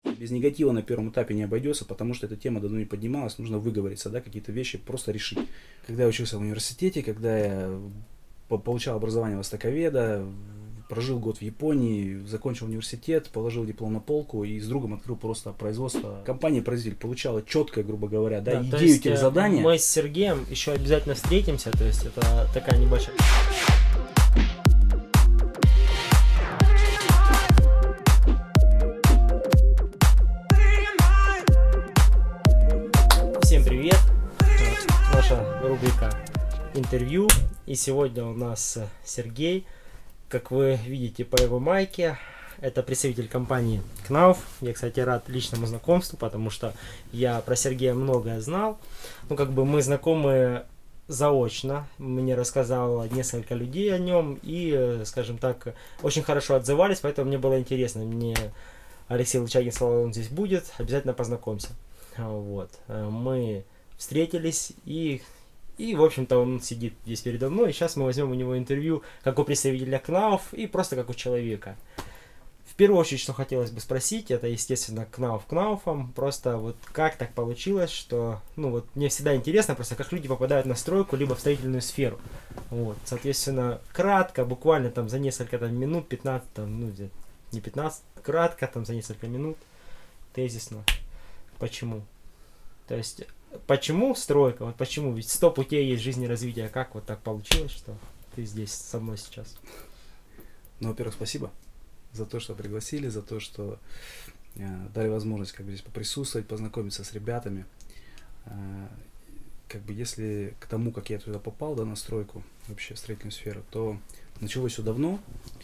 Без негатива на первом этапе не обойдется, потому что эта тема давно не поднималась, нужно выговориться, да, какие-то вещи просто решить. Когда я учился в университете, когда я получал образование востоковеда, прожил год в Японии, закончил университет, положил диплом на полку и с другом открыл просто производство. Компания-производитель получала четкое, грубо говоря, да, идею тех заданий. Мы с Сергеем еще обязательно встретимся, то есть это такая небольшая... Всем привет! Наша рубрика интервью. И сегодня у нас Сергей. Как вы видите по его майке, это представитель компании Knauf. Я, кстати, рад личному знакомству, потому что я про Сергея многое знал. Ну, как бы мы знакомы заочно. Мне рассказало несколько людей о нем и, скажем так, очень хорошо отзывались, поэтому мне было интересно. Мне Алексей Лучагин сказал, он здесь будет, обязательно познакомься. Вот. Мы встретились и, в общем-то, он сидит здесь передо мной, и сейчас мы возьмем у него интервью как у представителя Knauf и просто как у человека. В первую очередь, что хотелось бы спросить, это, естественно, Knauf Knauf'ом, просто вот как так получилось, что, ну вот, мне всегда интересно просто, как люди попадают на стройку, либо в строительную сферу. Вот, соответственно, кратко, буквально там за несколько там, минут, 15, там, ну, не 15, кратко, там, за несколько минут, тезисно, почему? То есть... Почему стройка? Вот почему? Ведь 100 путей есть в жизни развития. Как вот так получилось, что ты здесь со мной сейчас? Ну, во-первых, спасибо за то, что пригласили, за то, что дали возможность как бы здесь поприсутствовать, познакомиться с ребятами. Как бы если к тому, как я туда попал, да, на стройку, вообще в строительную сферу, то началось все давно.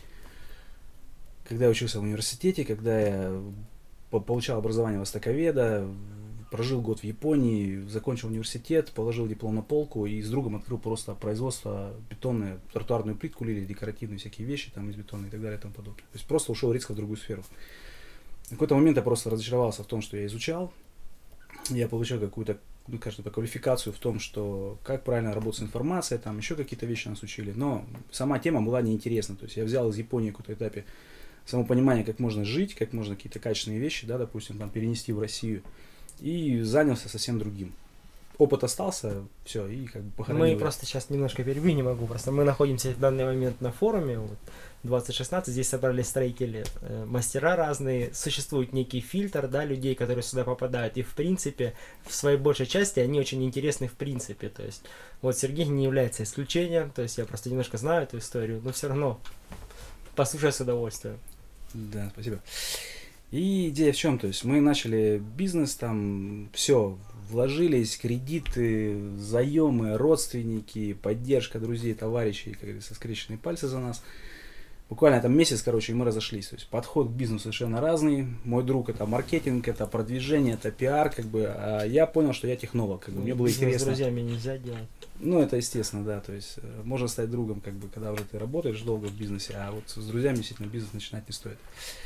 Когда я учился в университете, когда я получал образование востоковеда, прожил год в Японии, закончил университет, положил диплом на полку и с другом открыл просто производство бетонное, тротуарную плитку лили, декоративные всякие вещи там из бетона и так далее и тому подобное. То есть просто ушел резко в другую сферу. В какой-то момент я просто разочаровался в том, что я изучал. Я получил какую-то, ну, кажется, квалификацию в том, что как правильно работать с информацией, там еще какие-то вещи нас учили. Но сама тема была неинтересна. То есть я взял из Японии в какой-то этапе само понимание, как можно жить, как можно какие-то качественные вещи, да, допустим, там, перенести в Россию. И занялся совсем другим. Опыт остался, все, и как бы похоронил. Мы просто сейчас немножко перебью, не могу. Просто мы находимся в данный момент на форуме, вот, 2016, здесь собрались строители, мастера разные, существует некий фильтр, да, людей, которые сюда попадают, и в принципе, в своей большей части они очень интересны в принципе, то есть, вот Сергей не является исключением, то есть я просто немножко знаю эту историю, но все равно послушай с удовольствием. Да, спасибо. И идея в чем? То есть мы начали бизнес, там все, вложились, кредиты, заемы, родственники, поддержка друзей, товарищей, как говорится, скрещенные пальцы за нас. Буквально там месяц, короче, и мы разошлись. То есть подход к бизнесу совершенно разный. Мой друг это маркетинг, это продвижение, это пиар, как бы. А я понял, что я технолог, как бы. Мне было интересно. С друзьями нельзя делать. Ну, это естественно, да. То есть можно стать другом, как бы, когда уже ты работаешь долго в бизнесе, а вот с друзьями действительно бизнес начинать не стоит.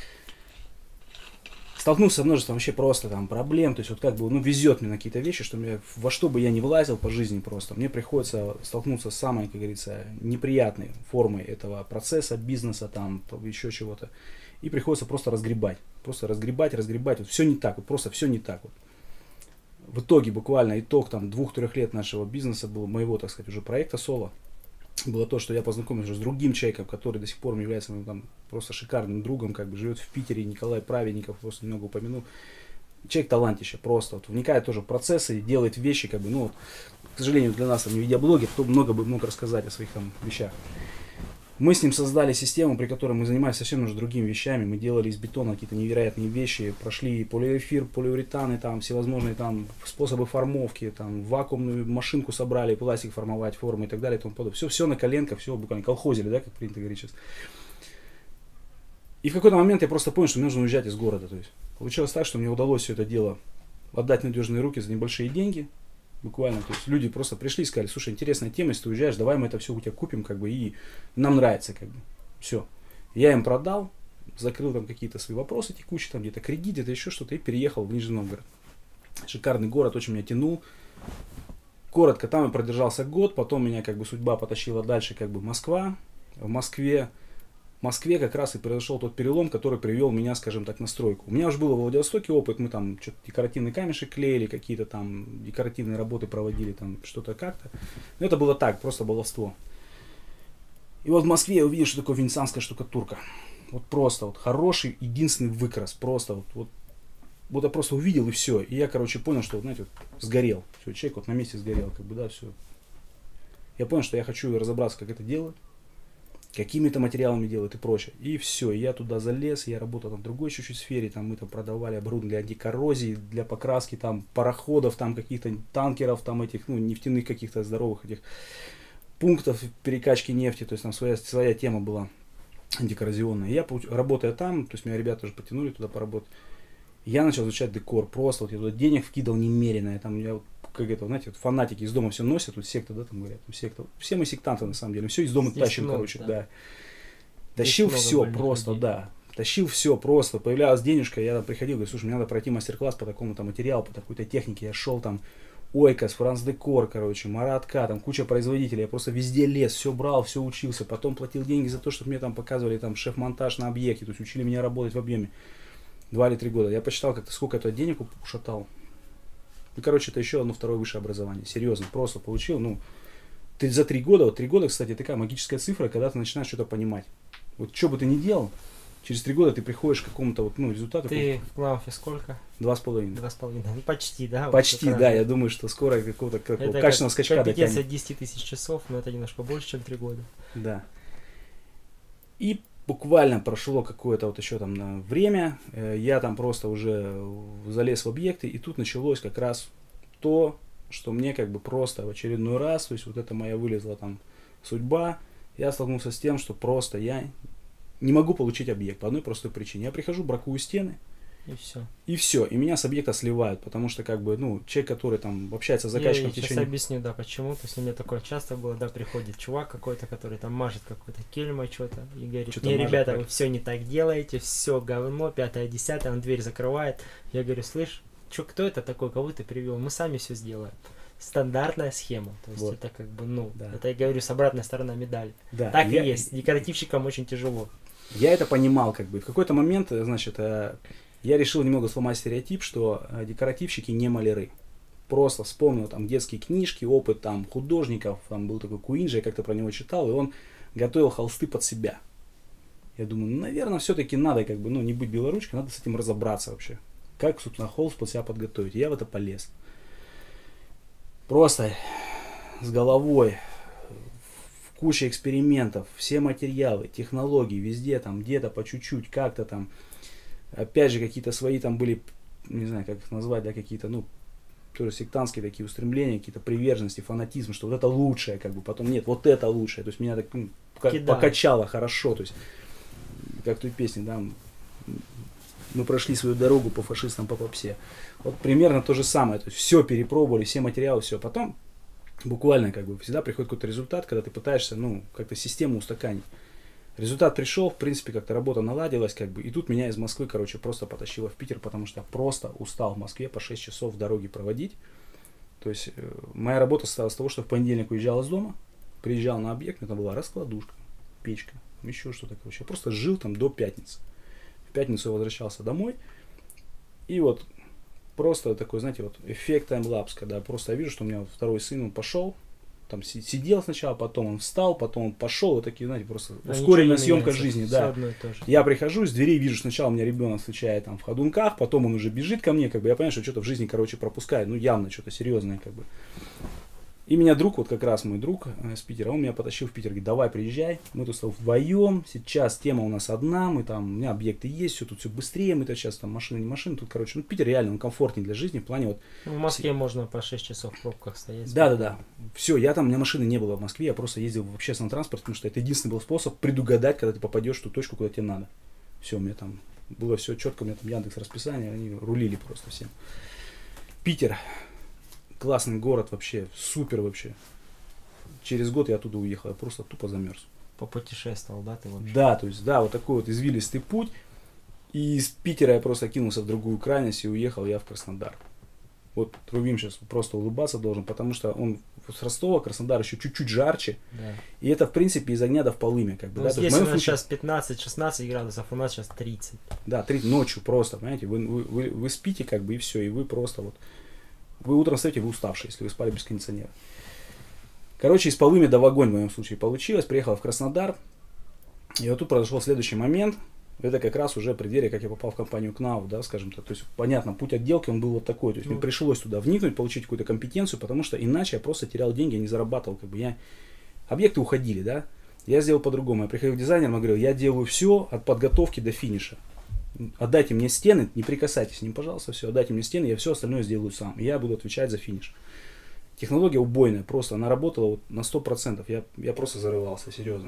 Столкнулся с множеством вообще просто там проблем, то есть вот как бы, ну, везет мне на какие-то вещи, что мне, во что бы я ни влазил по жизни просто, мне приходится столкнуться с самой, как говорится, неприятной формой этого процесса, бизнеса, там, еще чего-то, и приходится просто разгребать, вот все не так, вот просто все не так вот. В итоге буквально итог там 2-3 лет нашего бизнеса был, моего, так сказать, уже проекта соло, было то, что я познакомился с другим человеком, который до сих пор является моим там просто шикарным другом, как бы живет в Питере, Николай Праведников, просто немного упомянул. Человек талантище, просто вот вникает тоже в процессы и делает вещи, как бы, ну, вот, к сожалению, для нас там не видеоблогер, кто много бы мог рассказать о своих там вещах. Мы с ним создали систему, при которой мы занимались совсем уже другими вещами. Мы делали из бетона какие-то невероятные вещи, прошли полиэфир, полиуретаны, там всевозможные там способы формовки, там вакуумную машинку собрали, пластик формовать, формы и так далее и тому подобное. Все на коленках, все буквально колхозили, да, как принято говорить сейчас. И в какой-то момент я просто понял, что мне нужно уезжать из города. То есть получилось так, что мне удалось все это дело отдать в надежные руки за небольшие деньги. Буквально, то есть люди просто пришли и сказали: слушай, интересная тема, если ты уезжаешь, давай мы это все у тебя купим, как бы, и нам нравится, как бы, все. Я им продал, закрыл там какие-то свои вопросы текущие, там где-то кредит, где-то еще что-то, и переехал в Нижний Новгород. Шикарный город, очень меня тянул. Коротко, там я продержался год, потом меня как бы судьба потащила дальше, как бы Москва. В Москве Москве как раз и произошел тот перелом, который привел меня, скажем так, на стройку. У меня уже был в Владивостоке опыт, мы там что-то декоративный камешек клеили, какие-то там декоративные работы проводили, там что-то как-то. Но это было так, просто баловство. И вот в Москве я увидел, что такое венецианская штукатурка. Вот просто вот хороший, единственный выкрас, просто вот я просто увидел и все. И я, короче, понял, что, знаете, вот, сгорел. Все, человек вот на месте сгорел, как бы, да, все. Я понял, что я хочу разобраться, как это делают, какими это материалами делают и прочее. И все, я туда залез, я работал там в другой чуть-чуть сфере, там мы там продавали оборудование для антикоррозии, для покраски там пароходов, там каких-то танкеров, там этих, ну, нефтяных каких-то здоровых этих пунктов перекачки нефти, то есть там своя тема была антикоррозионная. Я, работая там, то есть меня ребята тоже потянули туда поработать, я начал изучать декор, просто вот я туда денег вкидывал немерено, я там, я, как это, знаете, вот фанатики из дома все носят, вот секта, да, там говорят, секта, все мы сектанты на самом деле, все из дома здесь тащим, много, короче, да. Тащил все просто, людей. Да, тащил все просто, появлялась денежка, я там приходил, говорю, слушай, мне надо пройти мастер-класс по такому-то материалу, по такой-то технике, я шел там, Ойкос, Франс-Декор, короче, Маратка, там куча производителей, я просто везде лез, все брал, все учился, потом платил деньги за то, чтобы мне там показывали там шеф-монтаж на объекте, то есть учили меня работать в объеме 2 или 3 года. Я посчитал, как-то сколько это денег ушатал. И, короче, это еще одно второе высшее образование, серьезно, просто получил, ну, ты за 3 года, вот 3 года, кстати, такая магическая цифра, когда ты начинаешь что-то понимать. Вот что бы ты ни делал, через 3 года ты приходишь к какому-то вот, ну, результату. Ты в Клауфе сколько? 2,5. 2,5. Ну, почти, да? Почти, вот да. Я думаю, что скоро какого-то качественного скачка дотянет. Компетенция 10 тысяч часов, но это немножко больше, чем 3 года. Да. И буквально прошло какое-то вот еще там время, я там просто уже залез в объекты, и тут началось как раз то, что мне как бы просто в очередной раз, то есть вот это моя вылезла там судьба, я столкнулся с тем, что просто я не могу получить объект по одной простой причине. Я прихожу, бракую стены, и все. И все. И меня с объекта сливают, потому что, как бы, ну, человек, который там общается с заказчиком в течение... Я сейчас объясню, да, почему. То есть у меня такое часто было, да, приходит чувак какой-то, который там мажет какой-то кельмой что-то и говорит, что-то не, ребята, так. Вы все не так делаете, все говно, 5-10, он дверь закрывает. Я говорю, слышь, кто это такой, кого ты привел? Мы сами все сделаем. Стандартная схема. То есть вот. Это как бы, ну, да. Это я говорю с обратной стороны медали. Да. Так и есть. Декоративщикам очень тяжело. Я это понимал, как бы. В какой-то момент, значит, я решил немного сломать стереотип, что декоративщики не маляры. Просто вспомнил там детские книжки, опыт там художников, там был такой Куинджи, я как-то про него читал, и он готовил холсты под себя. Я думаю, наверное, все-таки надо как бы, ну, не быть белоручкой, надо с этим разобраться вообще. Как, собственно, холст под себя подготовить. И я в это полез. Просто с головой, в куче экспериментов, все материалы, технологии, везде там, где-то по чуть-чуть, как-то там. Опять же, какие-то свои там были, не знаю, как их назвать, да, какие-то, ну, тоже сектантские такие устремления, какие-то приверженности, фанатизм, что вот это лучшее, как бы, потом нет, вот это лучшее. То есть меня так, ну, покачало хорошо, то есть, как в той песне, да, мы прошли свою дорогу по фашистам, по попсе. Вот примерно то же самое, то есть все перепробовали, все материалы, все. Потом буквально, как бы, всегда приходит какой-то результат, когда ты пытаешься, ну, как-то систему устаканить. Результат пришел, в принципе, как-то работа наладилась, как бы, и тут меня из Москвы, короче, просто потащило в Питер, потому что я просто устал в Москве по 6 часов в дороге проводить. То есть, моя работа состояла из того, что в понедельник уезжал из дома, приезжал на объект, это была раскладушка, печка, еще что-то, короче. Я просто жил там до пятницы. В пятницу я возвращался домой, и вот просто такой, знаете, вот эффект таймлапс, когда просто я вижу, что у меня вот второй сын, он пошел, там сидел сначала, потом он встал, потом он пошел, вот такие, знаете, просто ускоренная съемка жизни, да. Я прихожу, из дверей вижу, сначала у меня ребенок встречает там в ходунках, потом он уже бежит ко мне, как бы, я понимаю, что что-то в жизни, короче, пропускает, ну, явно что-то серьезное, как бы. И меня друг, вот как раз мой друг с Питера, он меня потащил в Питер, говорит, давай приезжай, мы тут вдвоем, сейчас тема у нас одна, мы там, у меня объекты есть, все тут все быстрее, мы тут сейчас там машины, не машины, тут, короче, ну, Питер реально, он комфортнее для жизни, в плане вот... В Москве можно по 6 часов в пробках стоять. Да, все, я там, у меня машины не было в Москве, я просто ездил в общественном транспорте, потому что это единственный был способ предугадать, когда ты попадешь в ту точку, куда тебе надо. Все, у меня там было все четко, у меня там Яндекс расписание, они рулили просто всем. Питер. Классный город вообще, супер вообще. Через год я оттуда уехал, я просто тупо замерз. Попутешествовал, да, ты вообще? Да, то есть, да, вот такой вот извилистый путь. И из Питера я просто кинулся в другую крайность и уехал я в Краснодар. Вот Рувим сейчас просто улыбаться должен, потому что он с Ростова, Краснодар еще чуть-чуть жарче. Да. И это, в принципе, из огня до в полымя. Как бы, Ну, да? здесь у нас случае... сейчас 15-16 градусов, у нас сейчас 30. Да, 30 ночью просто, понимаете, вы спите как бы и все, и вы просто вот, вы утром встаете, вы уставшие, если вы спали без кондиционера. Короче, из полымя до в огонь в моем случае получилось, приехал в Краснодар, и вот тут произошел следующий момент. Это как раз уже преддверие, как я попал в компанию КНАУ, да, скажем так. То есть, понятно, путь отделки, он был вот такой. То есть, мне пришлось туда вникнуть, получить какую-то компетенцию, потому что иначе я просто терял деньги, я не зарабатывал. Как бы объекты уходили, да. Я сделал по-другому. Я приходил к дизайнерам и говорил, я делаю все от подготовки до финиша. Отдайте мне стены, не прикасайтесь к ним, пожалуйста, все. Отдайте мне стены, я все остальное сделаю сам. И я буду отвечать за финиш. Технология убойная, просто она работала вот на 100%. Я просто зарывался, серьезно.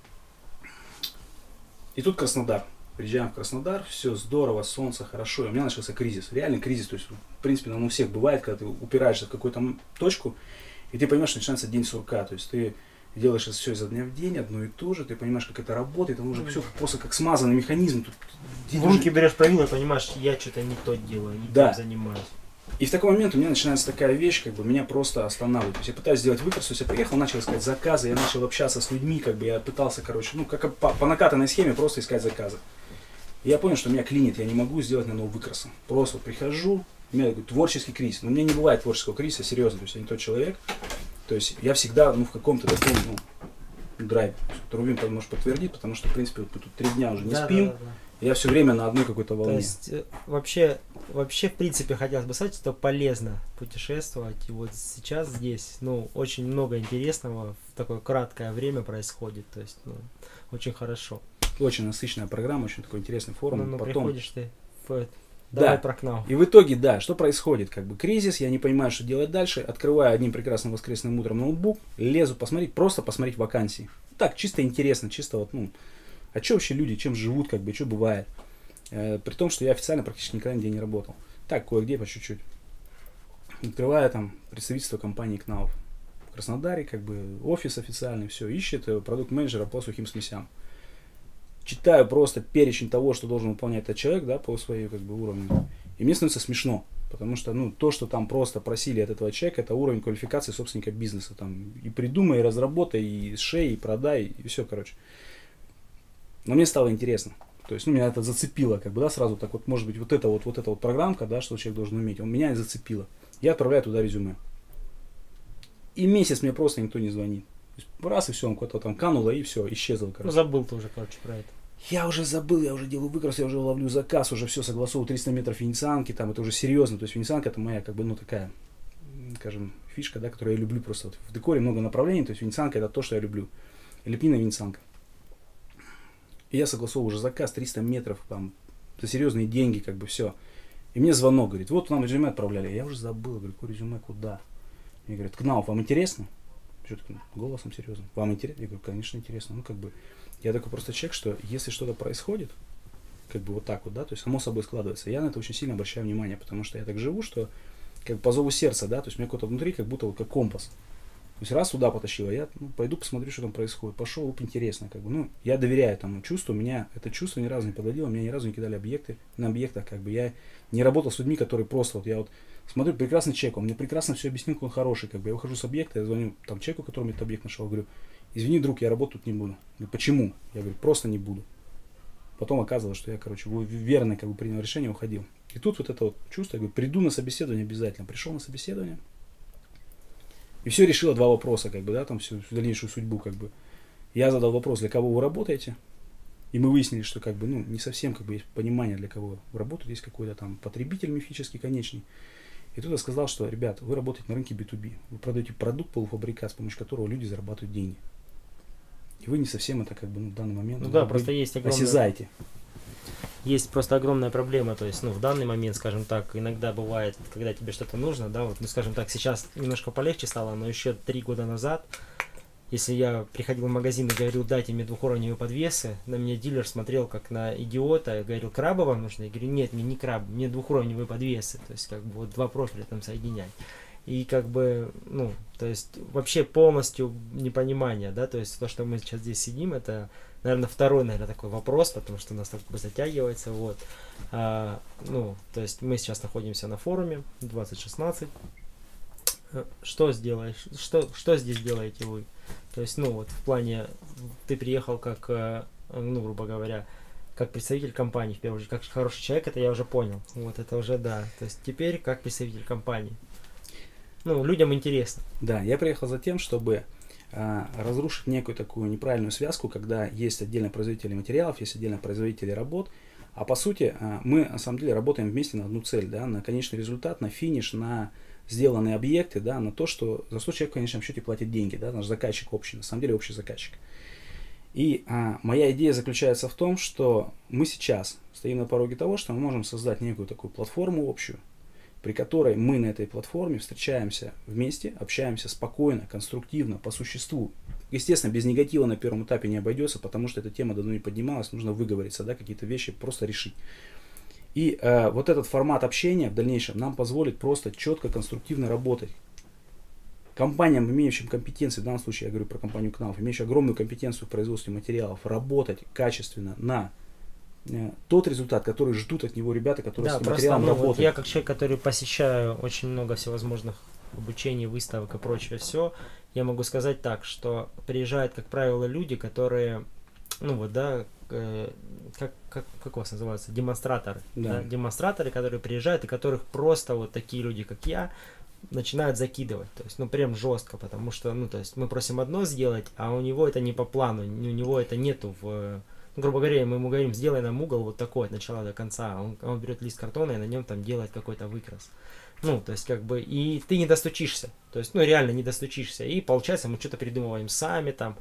И тут Краснодар. Приезжаем в Краснодар, все здорово, солнце, хорошо. И у меня начался кризис, реальный кризис. То есть, в принципе, он у всех бывает, когда ты упираешься в какую-то точку, и ты понимаешь, что начинается день сурка. То есть ты делаешь это все изо дня в день, одно и то же, ты понимаешь, как это работает, оно уже все просто как смазанный механизм. В руки берешь правило и понимаешь, я что-то не то делаю, не тем занимаюсь. И в такой момент у меня начинается такая вещь, как бы меня просто останавливает. То есть я пытаюсь сделать выкрас, то есть я приехал, начал искать заказы, я начал общаться с людьми, как бы я пытался, короче, ну, как по накатанной схеме просто искать заказы. И я понял, что меня клинит, я не могу сделать на нового выкраса. Просто вот прихожу, у меня такой творческий кризис. Но у меня не бывает творческого кризиса, серьезно, то есть я не тот человек. То есть я всегда, ну, в каком-то таком, ну, драйве. Рувим может подтвердить, потому что, в принципе, вот мы тут 3 дня уже не спим. Да. Я все время на одной какой-то волне. То есть вообще, в принципе, хотелось бы сказать, что полезно путешествовать. И вот сейчас здесь, ну, очень много интересного в такое краткое время происходит. То есть, ну, очень хорошо. Очень насыщенная программа, очень такой интересный форум. Ну, потом... приходишь ты давай про КНАУ. И в итоге, да, что происходит? Как бы кризис, я не понимаю, что делать дальше. Открываю одним прекрасным воскресным утром ноутбук, лезу посмотреть, просто посмотреть вакансии. Так, чисто интересно, чисто вот, ну, а что вообще люди, чем живут, как бы, что бывает. При том, что я официально практически никогда нигде не работал. Так, кое-где по чуть-чуть. Открываю там представительство компании КНАУ в Краснодаре, как бы офис официальный, все, ищет продукт-менеджера по сухим смесям. Читаю просто перечень того, что должен выполнять этот человек, да, по своей, как бы, уровню. И мне становится смешно, потому что, ну, то, что там просто просили от этого человека, это уровень квалификации собственника бизнеса. Там и придумай, и разработай, и сшей, и продай, и все, короче. Но мне стало интересно. То есть, ну, меня это зацепило, как бы, да, сразу так вот, может быть, вот эта вот программка, да, что человек должен уметь, меня зацепило. Я отправляю туда резюме. И месяц мне просто никто не звонит. То есть, раз, и все, он куда-то там кануло, и все, исчезло, короче. Ну, забыл ты уже, короче, про это. Я уже забыл, я уже делаю выкрас, я уже ловлю заказ, уже все согласовываю, 300 метров венецианки, там, это уже серьезно. То есть, венецианка это моя, как бы, ну, такая, скажем, фишка, да, которую я люблю просто. Вот в декоре много направлений, то есть, венецианка это то, что я люблю. Лепнина венецианка. И я согласовал уже заказ 300 метров, там, за серьезные деньги, как бы, все. И мне звонок, говорит, вот нам резюме отправляли. Я уже забыл, говорю, какое резюме, куда? Мне говорят, КНАУ, вам интересно? Что такое, голосом серьезно. Вам интересно? Я говорю, конечно, интересно. Ну, как бы, я такой просто человек, что если что-то происходит, как бы вот так вот, да, то есть само собой складывается, я на это очень сильно обращаю внимание, потому что я так живу, что как бы по зову сердца, да, то есть у меня какой-то внутри как будто вот как компас. То есть раз туда потащило, я пойду посмотрю, что там происходит. Пошел, интересно, как бы, ну, я доверяю этому чувству, у меня это чувство ни разу не подводило, меня ни разу не кидали объекты, на объектах, как бы, я не работал с людьми, которые просто, вот я вот смотрю, прекрасный человек, он мне прекрасно все объяснил, он хороший, как бы, я выхожу с объекта, я звоню там человеку, которому этот объект нашел, говорю, извини, друг, я работать тут не буду. Говорю, почему? Я говорю, просто не буду. Потом оказалось, что я, короче, верно, как бы, принял решение, уходил. И тут вот это вот чувство, я говорю, приду на собеседование обязательно. Пришел на собеседование. И все решило 2 вопроса, как бы, да, там всю дальнейшую судьбу, как бы. Я задал вопрос, для кого вы работаете, и мы выяснили, что, как бы, ну, не совсем, как бы, есть понимание, для кого вы работаете, есть какой-то там потребитель мифический, конечный. И тут я сказал, что, ребят, вы работаете на рынке B2B, вы продаете продукт, полуфабрикат, с помощью которого люди зарабатывают деньги. И вы не совсем это, как бы, ну, в данный момент, ну, да, просто есть осязаете. Есть просто огромная проблема, то есть, ну, в данный момент, скажем так, иногда бывает, когда тебе что-то нужно, да, вот, ну, скажем так, сейчас немножко полегче стало, но еще 3 года назад, если я приходил в магазин и говорил, дайте мне 2-уровневые подвесы, на меня дилер смотрел как на идиота, говорил, крабы вам нужны? Я говорю, нет, мне не крабы, мне 2-уровневые подвесы, то есть, как бы, вот 2 профиля там соединять. И как бы, ну, то есть, вообще полностью непонимание, да, то есть, то, что мы сейчас здесь сидим, это наверное, второй, наверное, такой вопрос, потому что у нас так как бы затягивается, вот. Ну, то есть мы сейчас находимся на форуме 2016. Что сделаешь, что здесь делаете вы? То есть, ну, вот в плане, ты приехал как, ну, грубо говоря, как представитель компании, в первую очередь, как хороший человек, это я уже понял. Вот это уже да. То есть теперь как представитель компании. Ну, людям интересно. Да, я приехал за тем, чтобы разрушить некую такую неправильную связку, когда есть отдельно производители материалов, есть отдельно производители работ, а по сути мы на самом деле работаем вместе на одну цель, да, на конечный результат, на финиш, на сделанные объекты, да, на то, что за что человек в конечном счете платит деньги, да, наш заказчик общий, на самом деле общий заказчик. И моя идея заключается в том, что мы сейчас стоим на пороге того, что мы можем создать некую такую платформу общую, при которой мы на этой платформе встречаемся вместе, общаемся спокойно, конструктивно, по существу. Естественно, без негатива на первом этапе не обойдется, потому что эта тема давно не поднималась, нужно выговориться, да, какие-то вещи просто решить. И вот этот формат общения в дальнейшем нам позволит просто четко, конструктивно работать. Компаниям, имеющим компетенции, в данном случае я говорю про компанию КНАУФ, имеющим огромную компетенцию в производстве материалов, работать качественно на тот результат, который ждут от него ребята, которые с этим материалом работают. Вот я как человек, который посещаю очень много всевозможных обучений, выставок и прочее все, я могу сказать так, что приезжают, как правило, люди, которые, ну вот, да, как у вас называются, демонстраторы. Да. Да? Демонстраторы, которые приезжают, и которых просто вот такие люди, как я, начинают закидывать, то есть, ну, прям жестко, потому что, ну, то есть, мы просим одно сделать, а у него это не по плану, у него это нету в, ну, грубо говоря, мы ему говорим, сделай нам угол вот такой от начала до конца, он берет лист картона и на нем там делает какой-то выкрас, ну, то есть, как бы, и ты не достучишься, то есть, ну, реально не достучишься, и получается, мы что-то придумываем сами там,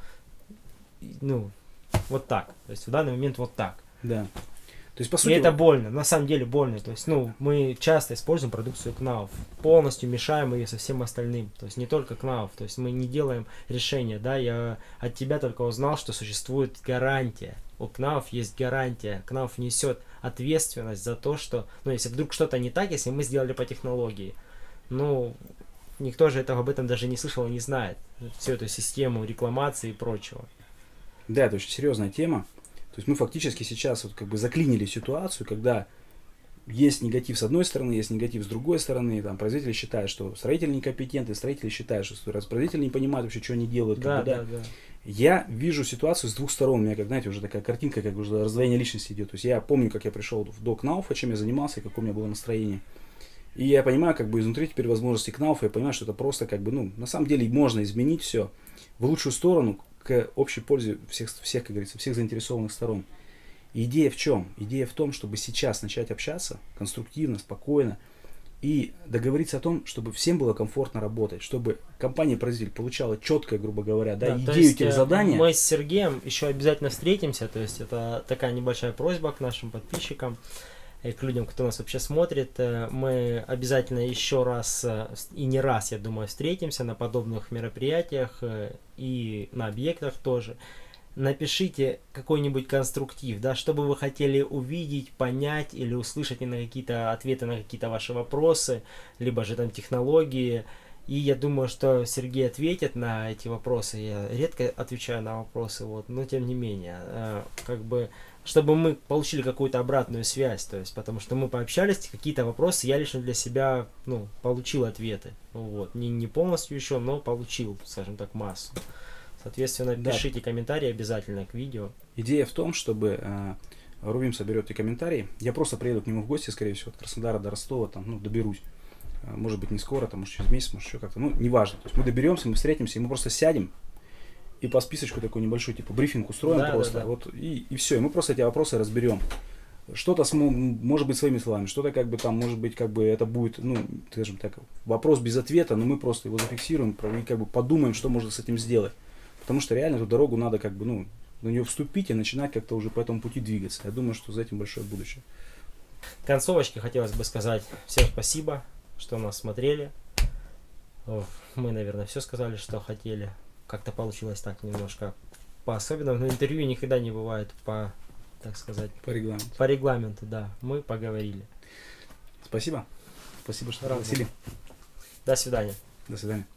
ну, вот так, то есть, в данный момент вот так. Да. То есть, по сути, и это больно, на самом деле больно. То есть, ну, мы часто используем продукцию КНАУФ, полностью мешаем ее со всем остальным. То есть, не только КНАУФ, то есть, мы не делаем решения, да, я от тебя только узнал, что существует гарантия. У КНАУФ есть гарантия, КНАУФ несет ответственность за то, что, ну, если вдруг что-то не так, если мы сделали по технологии, ну, никто же этого об этом даже не слышал и не знает. Всю эту систему рекламации и прочего. Да, это очень серьезная тема. То есть мы фактически сейчас вот как бы заклинили ситуацию, когда есть негатив с одной стороны, есть негатив с другой стороны. Там производители считают, что строители некомпетентны, строители считают, что производители не понимают вообще, что они делают. Да, как бы, да. Я вижу ситуацию с двух сторон. У меня, как, знаете, уже такая картинка, как уже раздвоение личности идет. То есть я помню, как я пришел до КНАУФа, чем я занимался, какое у меня было настроение. И я понимаю, как бы изнутри теперь возможности КНАУФа, я понимаю, что это просто как бы, ну, на самом деле можно изменить все в лучшую сторону, к общей пользе всех, как говорится, всех заинтересованных сторон. И идея в чем? Идея в том, чтобы сейчас начать общаться конструктивно, спокойно и договориться о том, чтобы всем было комфортно работать, чтобы компания-производитель получала четкое, грубо говоря, да, идею тех заданий. Мы с Сергеем еще обязательно встретимся, то есть это такая небольшая просьба к нашим подписчикам и к людям, кто нас вообще смотрит. Мы обязательно еще раз и не раз, я думаю, встретимся на подобных мероприятиях и на объектах тоже. Напишите какой-нибудь конструктив, да, что бы вы хотели увидеть, понять или услышать на какие-то ответы на какие-то ваши вопросы, либо же там технологии. И я думаю, что Сергей ответит на эти вопросы. Я редко отвечаю на вопросы, вот, но тем не менее, как бы, чтобы мы получили какую-то обратную связь, то есть, потому что мы пообщались, какие-то вопросы я лично для себя, ну, получил ответы, вот, не полностью еще, но получил, скажем так, массу. Соответственно, пишите комментарии обязательно к видео. Идея в том, чтобы Рувим соберет эти комментарии, я просто приеду к нему в гости, скорее всего, от Краснодара до Ростова, там, ну, доберусь. Может быть, не скоро, там, может, через месяц, может, еще как-то, ну, неважно. То есть мы доберемся, мы встретимся, и мы просто сядем и по списочку такой небольшой, типа, брифинг устроим, да, просто, да. Вот, и все, и мы просто эти вопросы разберем. Что-то, может быть, своими словами, что-то, как бы, там, может быть, как бы, это будет, ну, скажем так, вопрос без ответа, но мы просто его зафиксируем и, как бы, подумаем, что можно с этим сделать. Потому что реально эту дорогу надо, как бы, ну, на нее вступить и начинать как-то уже по этому пути двигаться. Я думаю, что за этим большое будущее. В концовочке хотелось бы сказать всем спасибо, что нас смотрели. Мы, наверное, все сказали, что хотели. Как-то получилось так немножко по-особенному. Но интервью никогда не бывает по, так сказать, по регламенту. По регламенту, да. Мы поговорили. Спасибо. Спасибо, что пригласили. До свидания. До свидания.